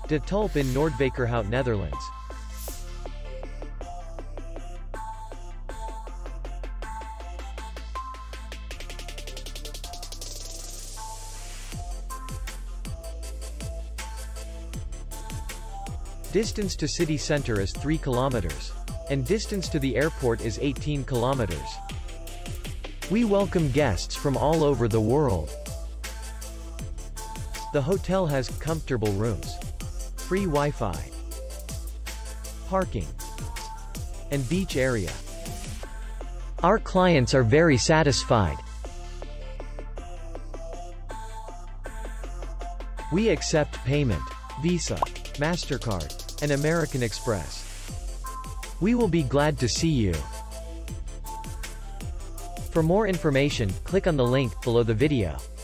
De Tulp in Noordwijkerhout, Netherlands. Distance to city center is 3 kilometers. And distance to the airport is 18 kilometers. We welcome guests from all over the world. The hotel has comfortable rooms, free Wi-Fi, parking, and beach area. Our clients are very satisfied. We accept payment, Visa, MasterCard, and American Express. We will be glad to see you. For more information, click on the link below the video.